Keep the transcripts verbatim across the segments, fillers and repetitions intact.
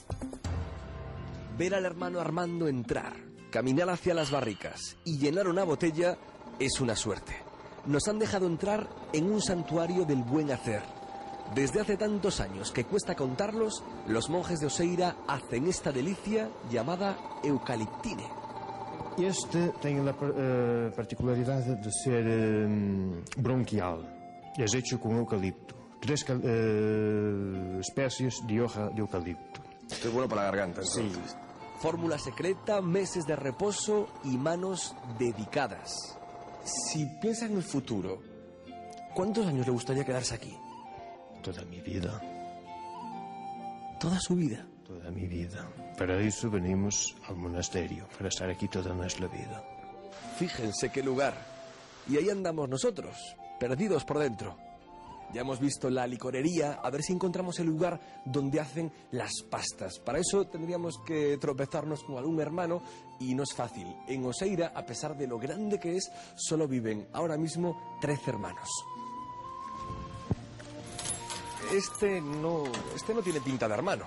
Ver al hermano Armando entrar, caminar hacia las barricas y llenar una botella es una suerte. Nos han dejado entrar en un santuario del buen hacer. Desde hace tantos años que cuesta contarlos, los monjes de Oseira hacen esta delicia llamada eucaliptine. Este tiene la uh, particularidad de ser uh, bronquial. Es hecho con eucalipto. Tres uh, especies de hoja de eucalipto. Esto es bueno para la garganta, entonces. Sí. Fórmula secreta, meses de reposo y manos dedicadas. Si piensa en el futuro, ¿cuántos años le gustaría quedarse aquí? Toda mi vida. ¿Toda su vida? Toda mi vida. Para eso venimos al monasterio, para estar aquí toda nuestra vida. Fíjense qué lugar. Y ahí andamos nosotros, perdidos por dentro. Ya hemos visto la licorería, a ver si encontramos el lugar donde hacen las pastas. Para eso tendríamos que tropezarnos con algún hermano y no es fácil. En Oseira, a pesar de lo grande que es, solo viven ahora mismo trece hermanos. Este no, este no tiene pinta de hermano.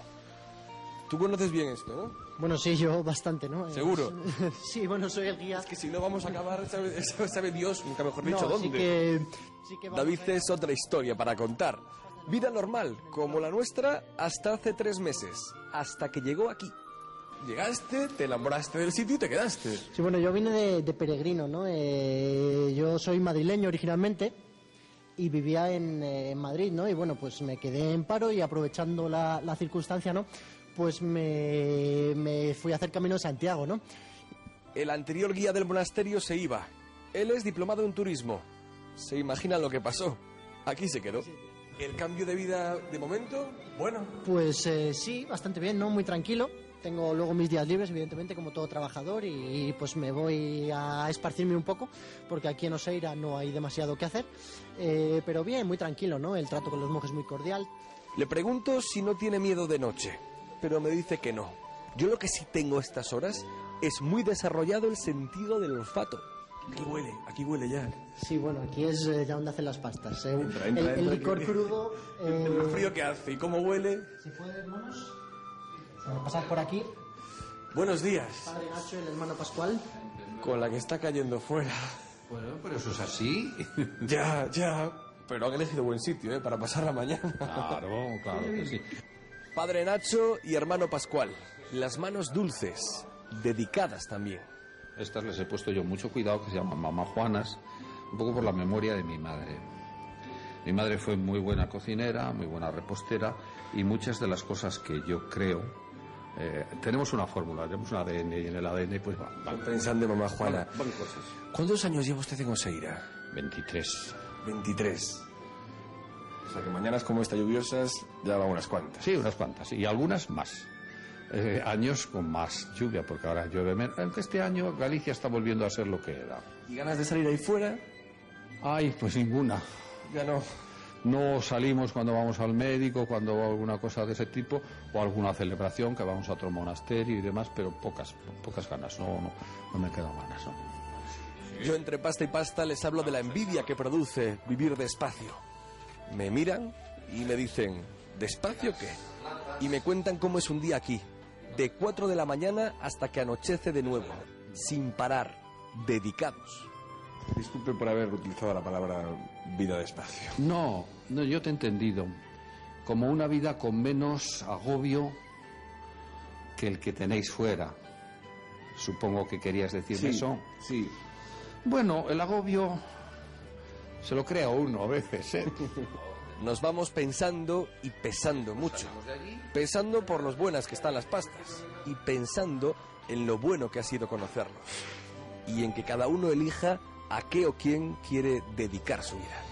Tú conoces bien esto, ¿no? Bueno, sí, yo bastante, ¿no? ¿Seguro? Sí, bueno, soy el guía. Es que si no vamos a acabar, sabe, sabe Dios, nunca mejor dicho, no, ¿dónde? Sí que, sí que David a... es otra historia para contar. Vida normal, como la nuestra, hasta hace tres meses, hasta que llegó aquí. Llegaste, te enamoraste del sitio y te quedaste. Sí, bueno, yo vine de, de peregrino, ¿no? Eh, yo soy madrileño originalmente y vivía en, eh, en Madrid, ¿no? Y bueno, pues me quedé en paro y aprovechando la, la circunstancia, ¿no? Pues me, me fui a hacer camino de Santiago, ¿no? El anterior guía del monasterio se iba. Él es diplomado en turismo. ¿Se imaginan lo que pasó? Aquí se quedó. ¿El cambio de vida de momento? Bueno. Pues eh, sí, bastante bien, ¿no? Muy tranquilo. Tengo luego mis días libres, evidentemente, como todo trabajador, y, y pues me voy a esparcirme un poco, porque aquí en Oseira no hay demasiado que hacer. Eh, pero bien, muy tranquilo, ¿no? El trato con los monjes muy cordial. Le pregunto si no tiene miedo de noche, pero me dice que no. Yo lo que sí tengo a estas horas es muy desarrollado el sentido del olfato. Aquí huele, aquí huele ya. Sí, bueno, aquí es eh, ya donde hacen las pastas. Eh. Entra, entra, el, entra, el licor que... crudo... Eh... El frío que hace y cómo huele. Si puede, hermanos, vamos a pasar por aquí. Buenos días. Padre Nacho, el hermano Pascual. Con la que está cayendo fuera. Bueno, pero eso es así. Ya, ya. Pero han elegido buen sitio, ¿eh? Para pasar la mañana. Claro, claro que sí. Padre Nacho y hermano Pascual. Las manos dulces, dedicadas también. Estas les he puesto yo mucho cuidado, que se llaman Mamá Juanas, un poco por la memoria de mi madre. Mi madre fue muy buena cocinera, muy buena repostera, y muchas de las cosas que yo creo... Eh, tenemos una fórmula, tenemos un A D N, y en el A D N pues va... va. Pensando en Mamá Juana. Van, van cosas. ¿Cuántos años lleva usted en Oseira? veintitrés. veintitrés. O sea que mañanas como esta lluviosas ya van unas cuantas. Sí, unas cuantas, y algunas más. Eh, años con más lluvia, porque ahora llueve menos. Aunque este año Galicia está volviendo a ser lo que era. ¿Y ganas de salir ahí fuera? Ay, pues ninguna. Ya no. No salimos cuando vamos al médico, cuando alguna cosa de ese tipo, o alguna celebración, que vamos a otro monasterio y demás, pero pocas, pocas ganas, no, no, no me quedan ganas, ¿no? Yo entre pasta y pasta les hablo de la envidia que produce vivir despacio. Me miran y me dicen, ¿despacio qué? Y me cuentan cómo es un día aquí, de cuatro de la mañana hasta que anochece de nuevo, sin parar, dedicados. Disculpe por haber utilizado la palabra vida despacio. No, no, yo te he entendido. Como una vida con menos agobio que el que tenéis fuera. Supongo que querías decir sí, eso. Sí. Bueno, el agobio se lo crea uno a veces, ¿eh? Nos vamos pensando y pesando mucho. Pensando por los buenas que están las pastas. Y pensando en lo bueno que ha sido conocerlos. Y en que cada uno elija a qué o quién quiere dedicar su vida.